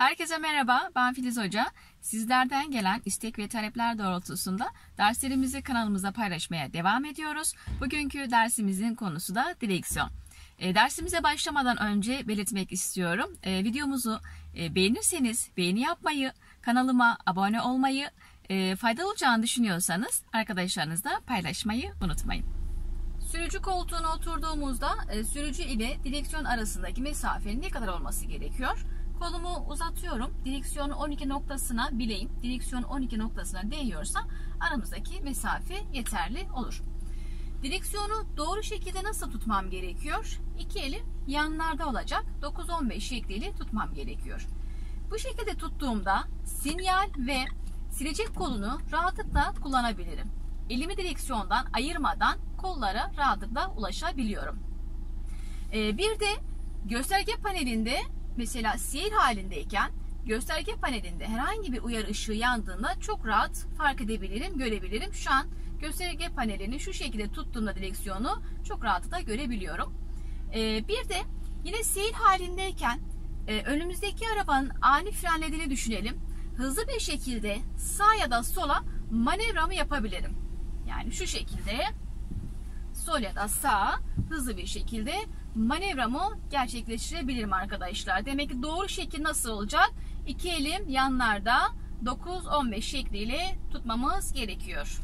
Herkese merhaba, ben Filiz Hoca. Sizlerden gelen istek ve talepler doğrultusunda derslerimizi kanalımızda paylaşmaya devam ediyoruz. Bugünkü dersimizin konusu da direksiyon. Dersimize başlamadan önce belirtmek istiyorum. Videomuzu beğenirseniz beğeni yapmayı, kanalıma abone olmayı, faydalı olacağını düşünüyorsanız arkadaşlarınızla paylaşmayı unutmayın. Sürücü koltuğuna oturduğumuzda sürücü ile direksiyon arasındaki mesafenin ne kadar olması gerekiyor? Kolumu uzatıyorum. Direksiyonun 12 noktasına bileğim, direksiyonun 12 noktasına değiyorsa aramızdaki mesafe yeterli olur. Direksiyonu doğru şekilde nasıl tutmam gerekiyor? İki elim yanlarda olacak. 9-15 şekliyle tutmam gerekiyor. Bu şekilde tuttuğumda sinyal ve silecek kolunu rahatlıkla kullanabilirim. Elimi direksiyondan ayırmadan kollara rahatlıkla ulaşabiliyorum. Bir de gösterge panelinde mesela seyir halindeyken gösterge panelinde herhangi bir uyarı ışığı yandığında çok rahat fark edebilirim, görebilirim. Şu an gösterge panelini şu şekilde tuttuğumda direksiyonu çok rahatlıkla görebiliyorum. Bir de yine seyir halindeyken önümüzdeki arabanın ani frenlediğini düşünelim. Hızlı bir şekilde sağa ya da sola manevramı yapabilirim. Yani şu şekilde sol ya da sağa hızlı bir şekilde manevramı gerçekleştirebilirim arkadaşlar. Demek ki doğru şekil nasıl olacak? İki elim yanlarda 9-15 şekliyle tutmamız gerekiyor.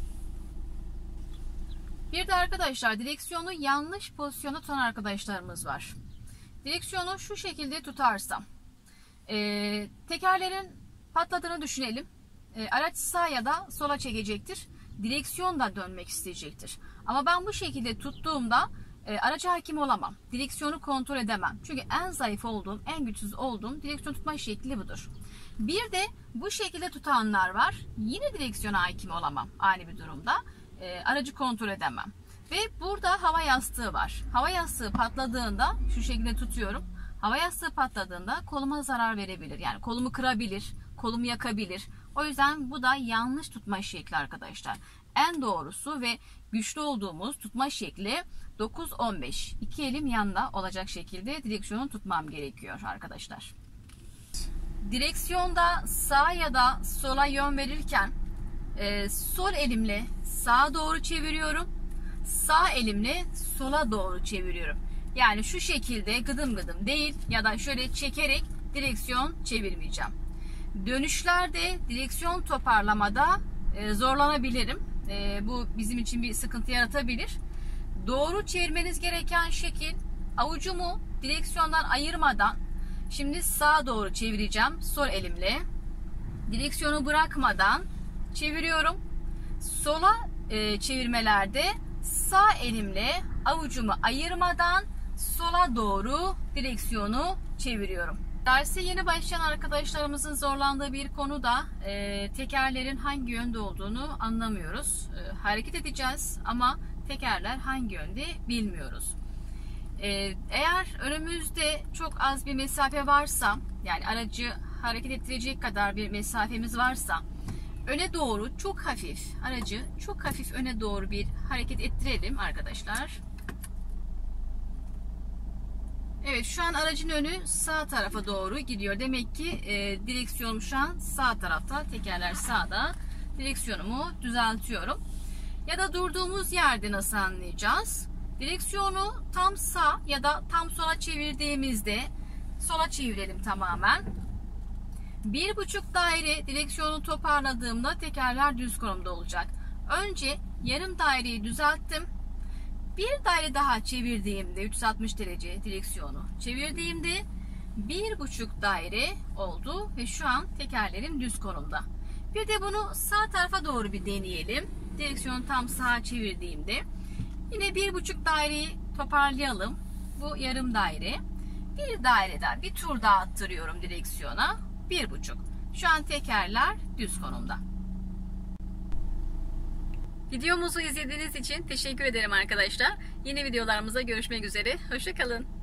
Bir de arkadaşlar direksiyonu yanlış pozisyonda tutan arkadaşlarımız var. Direksiyonu şu şekilde tutarsam tekerlerin patladığını düşünelim. Araç sağa ya da sola çekecektir. Direksiyon da dönmek isteyecektir. Ama ben bu şekilde tuttuğumda araca hakim olamam. Direksiyonu kontrol edemem. Çünkü en zayıf olduğum, en güçsüz olduğum direksiyon tutma şekli budur. Bir de bu şekilde tutanlar var. Yine direksiyona hakim olamam ani bir durumda. Aracı kontrol edemem. Ve burada hava yastığı var. Hava yastığı patladığında şu şekilde tutuyorum. Hava yastığı patladığında koluma zarar verebilir. Yani kolumu kırabilir, kolumu yakabilir. O yüzden bu da yanlış tutma şekli arkadaşlar. En doğrusu ve güçlü olduğumuz tutma şekli 9-15. İki elim yanında olacak şekilde direksiyonu tutmam gerekiyor arkadaşlar. Direksiyonda sağa ya da sola yön verirken sol elimle sağa doğru çeviriyorum. Sağ elimle sola doğru çeviriyorum. Yani şu şekilde gıdım gıdım değil ya da şöyle çekerek direksiyon çevirmeyeceğim. Dönüşlerde direksiyon toparlamada zorlanabilirim. Bu bizim için bir sıkıntı yaratabilir. Doğru çevirmeniz gereken şekil avucumu direksiyondan ayırmadan şimdi sağa doğru çevireceğim sol elimle. Direksiyonu bırakmadan çeviriyorum. Sola çevirmelerde sağ elimle avucumu ayırmadan sola doğru direksiyonu çeviriyorum. Derse yeni başlayan arkadaşlarımızın zorlandığı bir konu da tekerlerin hangi yönde olduğunu anlamıyoruz. Hareket edeceğiz ama tekerler hangi yönde bilmiyoruz. Eğer önümüzde çok az bir mesafe varsa, yani aracı hareket ettirecek kadar bir mesafemiz varsa öne doğru çok hafif, aracı çok hafif öne doğru bir hareket ettirelim arkadaşlar. Evet, şu an aracın önü sağ tarafa doğru gidiyor. Demek ki direksiyonum şu an sağ tarafta. Tekerler sağda. Direksiyonumu düzeltiyorum. Ya da durduğumuz yerde nasıl anlayacağız? Direksiyonu tam sağ ya da tam sola çevirdiğimizde sola çevirelim tamamen. 1,5 daire direksiyonu toparladığımda tekerler düz konumda olacak. Önce yarım daireyi düzelttim. Bir daire daha çevirdiğimde 360 derece direksiyonu çevirdiğimde 1,5 daire oldu ve şu an tekerlerim düz konumda. Bir de bunu sağ tarafa doğru bir deneyelim. Direksiyonu tam sağa çevirdiğimde yine 1,5 daireyi toparlayalım. Bu yarım daire. Bir daireden bir tur daha attırıyorum direksiyona. 1,5. Şu an tekerler düz konumda. Videomuzu izlediğiniz için teşekkür ederim arkadaşlar. Yeni videolarımızda görüşmek üzere. Hoşça kalın.